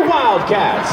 your Wildcats.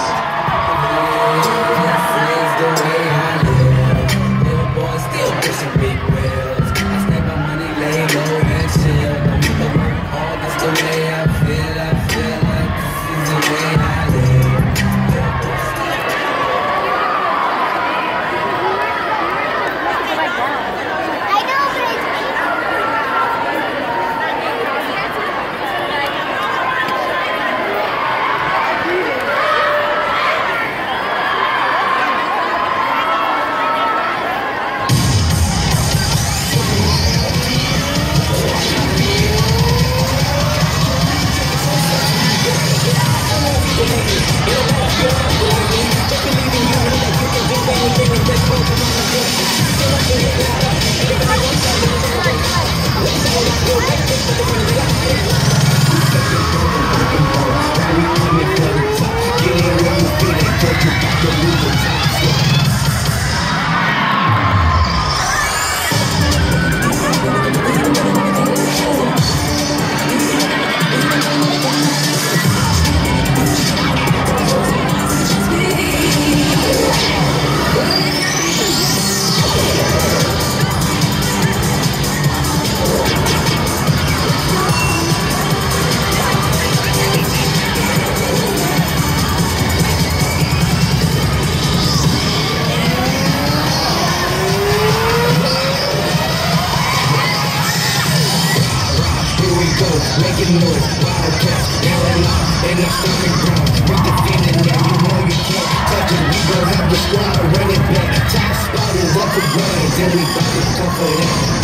Making noise, Wildcats, they're alive, and it's starting ground. We defending that, you know you can't touch it. We gon' have the squad running back. Top spot is up for grabs, and we bout to come for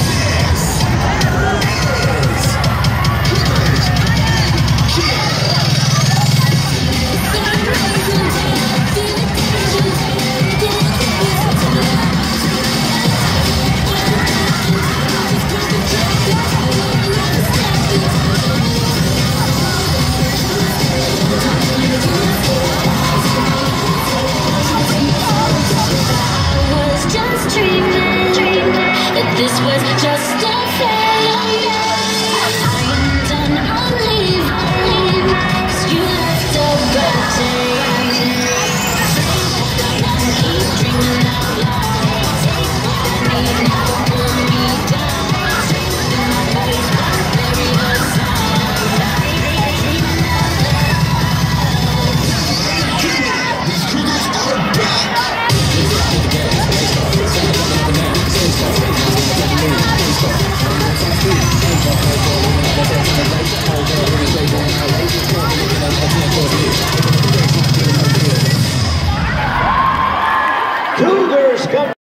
that.